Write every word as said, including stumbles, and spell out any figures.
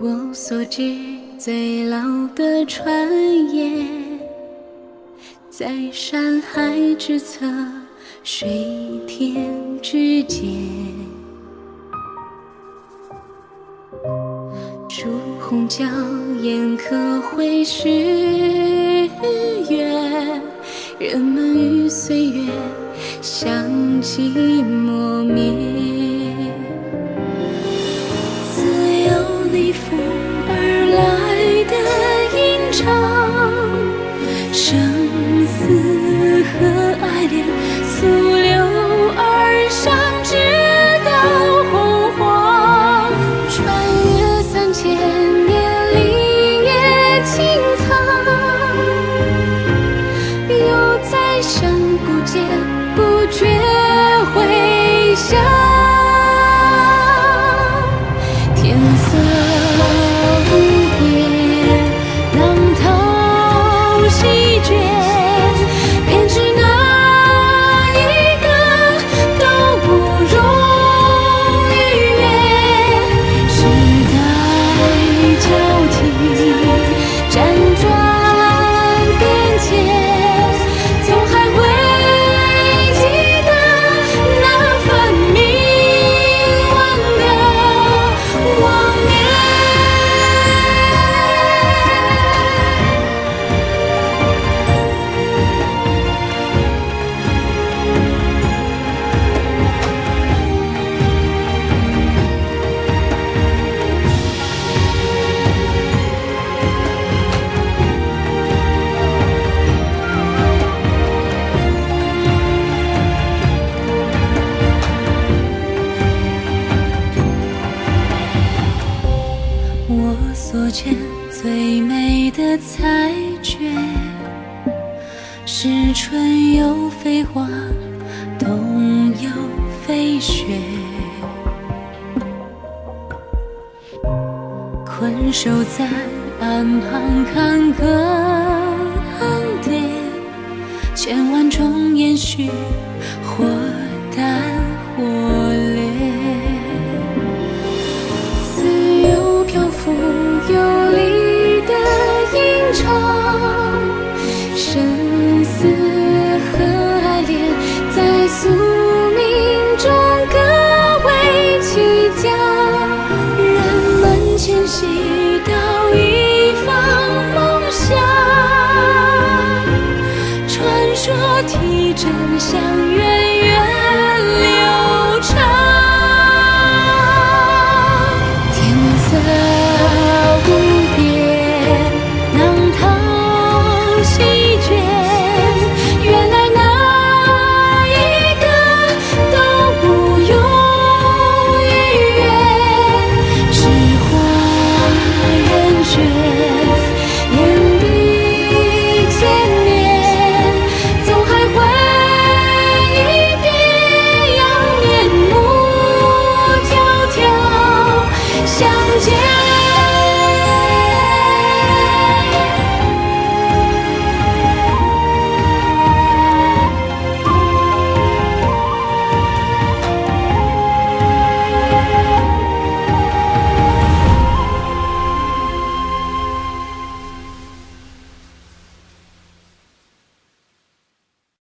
我所知最老的传言，在山海之侧，水天之间。朱红椒烟可绘诗月，人们与岁月相继磨灭。自有逆风而来的吟唱，生死和爱恋溯流而上，直到洪荒。穿越三千年，林野青苍，又在山谷间不觉回响。天色无边，浪涛席卷，便知哪一个都不容逾越。时代交替，辗转变迁，总还会记得那份迷惘的妄念。我所见最美的裁决，是春有飞花，冬有飞雪。困守在岸旁看更迭，千万种延续，或淡或烈。似有漂浮游离的吟唱，生死和爱恋在宿命中各为其家。人们迁徙到一方梦想，传说提针相约。